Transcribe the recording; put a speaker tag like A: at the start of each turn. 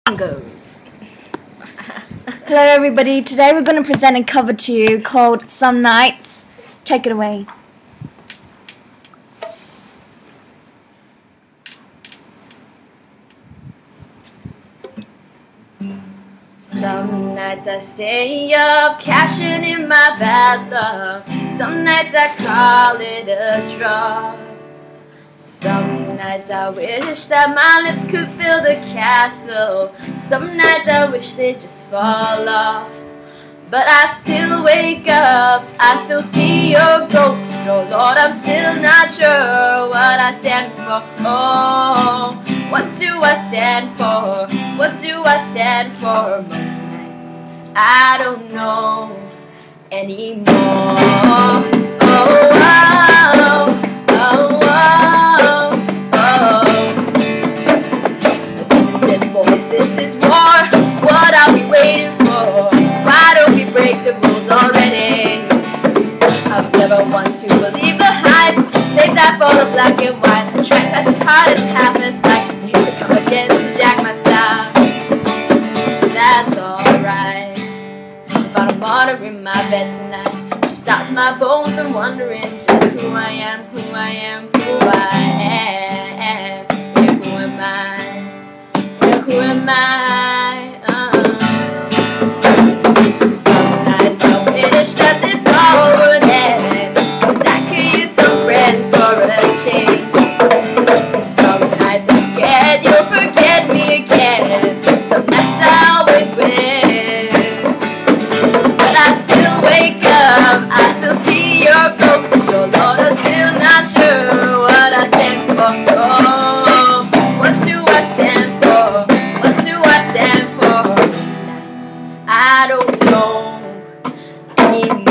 A: goes.
B: Hello everybody, today we're going to present a cover to you called Some Nights. Take it away.
C: Some nights I stay up, cashing in my bad luck. Some nights I call it a draw. Some nights I wish that my lips could build a castle. Some nights I wish they'd just fall off. But I still wake up, I still see your ghost. Oh Lord, I'm still not sure what I stand for. Oh, what do I stand for? What do I stand for? Most nights I don't know anymore. Oh, oh, oh, oh, oh. This is it, boys, this is war. What are we waiting for? Why don't we break the rules already? I was never one to believe the hype. Save that for the black and white. The track twice as hard and half as light. You could come again to jack my style. That's alright. If I don't water in my bed tonight, she stops my bones and wondering just who I am, who I am, who I am. Yeah, who am I? Yeah, who am I? Some nights I wish that this all would end, 'cause I could use some friends for a change. Some nights I'm scared you'll forget me again. Some nights I always win, but I still wake up, I still see your ghost. Oh Lord, I'm still not sure what I stand for. Oh, what do I stand for? What do I stand for? Those nights I don't know anymore.